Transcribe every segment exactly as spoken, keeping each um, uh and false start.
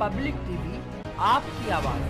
Public TV आपकी आवाज।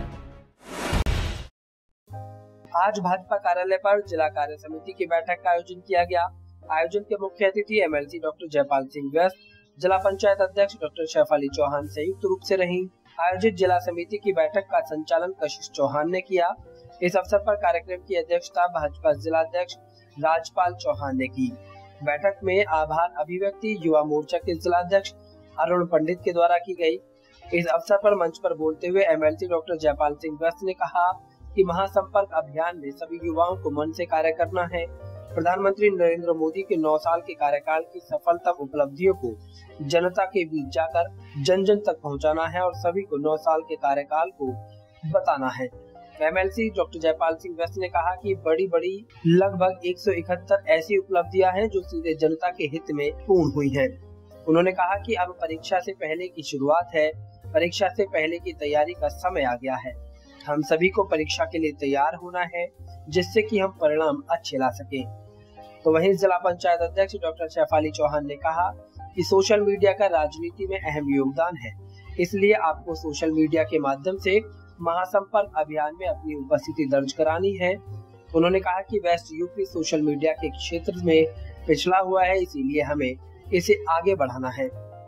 आज भाजपा कार्यालय पर जिला कार्य समिति की बैठक का आयोजन किया गया। आयोजन के मुख्य अतिथि एमएलसी डॉक्टर जयपाल सिंह व्यस्त, जिला पंचायत अध्यक्ष डॉक्टर शेफाली चौहान संयुक्त रूप से रही। आयोजित जिला समिति की बैठक का संचालन कशिश चौहान ने किया। इस अवसर पर कार्यक्रम की अध्यक्षता भाजपा जिला अध्यक्ष राजपाल चौहान ने की। बैठक में आभार अभिव्यक्ति युवा मोर्चा के जिला अध्यक्ष अरुण पंडित के द्वारा की गई। इस अवसर पर मंच पर बोलते हुए एमएलसी डॉक्टर जयपाल सिंह व्यस्त ने कहा कि महासंपर्क अभियान में सभी युवाओं को मन से कार्य करना है। प्रधानमंत्री नरेंद्र मोदी के नौ साल के कार्यकाल की सफलतम उपलब्धियों को जनता के बीच जाकर जन जन तक पहुंचाना है और सभी को नौ साल के कार्यकाल को बताना है। एमएलसी डॉक्टर जयपाल सिंह व्यस्त ने कहा कि बड़ी बड़ी लगभग एक सौ इकहत्तर ऐसी उपलब्धियां हैं जो सीधे जनता के हित में पूर्ण हुई हैं। उन्होंने कहा कि अब परीक्षा से पहले की शुरुआत है, परीक्षा से पहले की तैयारी का समय आ गया है। हम सभी को परीक्षा के लिए तैयार होना है जिससे कि हम परिणाम अच्छे ला सकें। तो वहीं जिला पंचायत अध्यक्ष डॉक्टर शेफाली चौहान ने कहा कि सोशल मीडिया का राजनीति में अहम योगदान है, इसलिए आपको सोशल मीडिया के माध्यम से महासंपर्क अभियान में अपनी उपस्थिति दर्ज करानी है। उन्होंने कहा कि वेस्ट यूपी सोशल मीडिया के क्षेत्र में पिछड़ा हुआ है, इसीलिए हमें इसे आगे बढ़ाना है।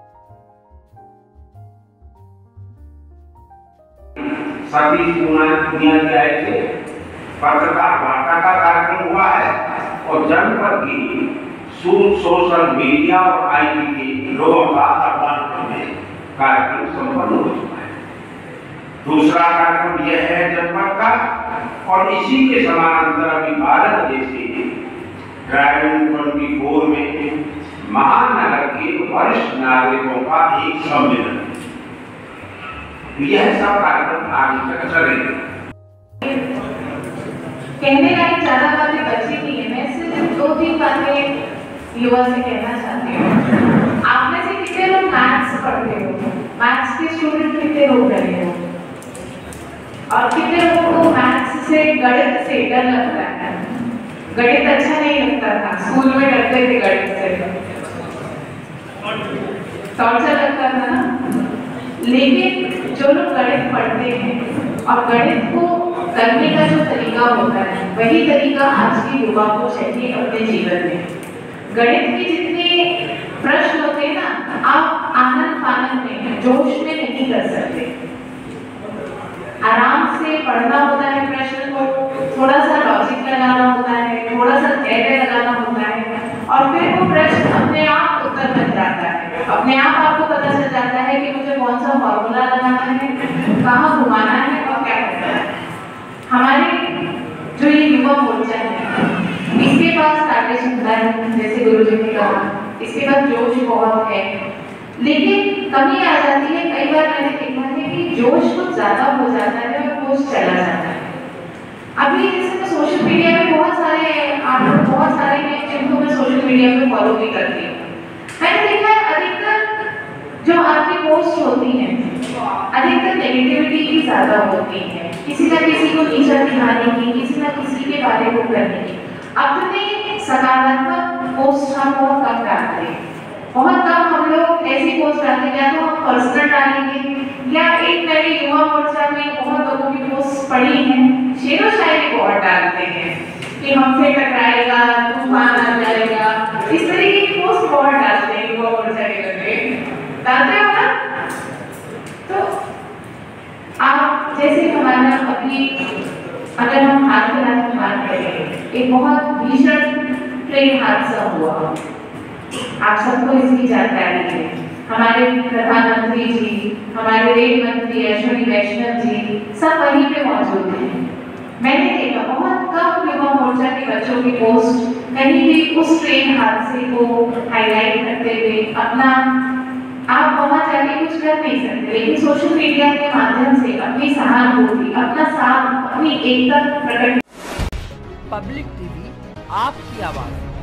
सभी दुनिया के आए थे, पत्रकार वार्ता का कार्यक्रम हुआ है और जनपद की सोशल मीडिया और आईटी के लोगों का आदान में कार्यक्रम संपन्न हो चुका है। दूसरा कार्यक्रम यह है जनपद का, और इसी के समानांतर अभी भारत जैसे ड्राइविंग चौबीस में महानगर के वरिष्ठ नागरिकों का एक सम्मेलन, यह सब कार्यक्रम आगे तक चलेंगे। कहने का ज्यादा बातें बची नहीं है, मैं सिर्फ दो तीन बातें युवा से कहना चाहती हूँ। आप में से कितने लोग मैथ्स पढ़ते हो, मैथ्स के स्टूडेंट कितने लोग रहे हो, और कितने लोगों को मैथ्स से गणित से डर लगता है? गणित अच्छा नहीं लगता था, स्कूल में डरते थे गणित से, टॉर्चर लगता था ना। लेकिन जो लोग गणित पढ़ते हैं और गणित को करने का जो तरीका होता है, वही तरीका आज के युवा को चाहिए अपने जीवन में। गणित के जितने प्रश्न होते हैं ना, आप आनंद फानंद में, जोश में नहीं कर सकते। आराम से पढ़ना होता है प्रश्न को, थोड़ा सा लॉजिक लगाना होता है, थोड़ा सा धैर्य लगाना होता है, और फिर वो प्रश्न अपने आप उत्तर बन जाता है। अपने आप आपको पता चल जाता है कि मुझे कौन सा फॉर्मूला लगाना है, कहाँ घुमाना है और क्या करना है। हमारे जो ये युवा मोर्चा है, इसके पास कार्य क्षमता है, जैसे गुरुजी ने कहा, इसके पास जोश बहुत है, लेकिन कमी आ जाती है। कई बार मैंने देखा है कि जोश कुछ ज्यादा हो जाता है और जोश चला जाता है। अभी जैसे मैं सोशल मीडिया में बहुत सारे आप लोग बहुत सारे हैं जिनको मैं सोशल मीडिया पे फॉलो भी करती हूँ। मैंने देखा है अधिकतर जो आपकी पोस्ट होती हैं, अधिकतर नेगेटिविटी की ज्यादा होती है, किसी ना किसी को नीचा दिखाने की, किसी ना किसी के बारे में करने की। अपने सकारात्मक पोस्ट हम बहुत कम डालते हैं, बहुत कम हम लोग ऐसी पोस्ट डालते हैं, या तो हम पर्सनल डालेंगे, या एक मैंने युवा मोर्चा में बहुत लोगों की पोस्ट पढ़ी है, शेरो शायरी बहुत डालते हैं कि हमसे टकराएगा, तूफान आ जाएगा, इस तरीके की पोस्ट बहुत डालते हैं युवा मोर्चा के लगे, डालते हो ना। तो आप जैसे हमारा अभी अगर हम हाल फिलहाल की बात करें, एक बहुत भीषण ट्रेन हादसा हुआ, आप सबको इसकी जानकारी है। हमारे प्रधानमंत्री जी, हमारे रेल मंत्री अश्विनी वैष्णव जी सब वहीं पे मौजूद हैं। मैंने देखा बहुत कम युवा मोर्चा के बच्चों की पोस्ट कहीं भी उस ट्रेन हादसे को हाईलाइट करते हुए अपना, आप वहां जाके कुछ कर नहीं सकते, लेकिन सोशल मीडिया के माध्यम से अपनी सहानुभूति, अपना साथ, अपनी एकता प्रकट। पब्लिक टीवी आपकी आवाज।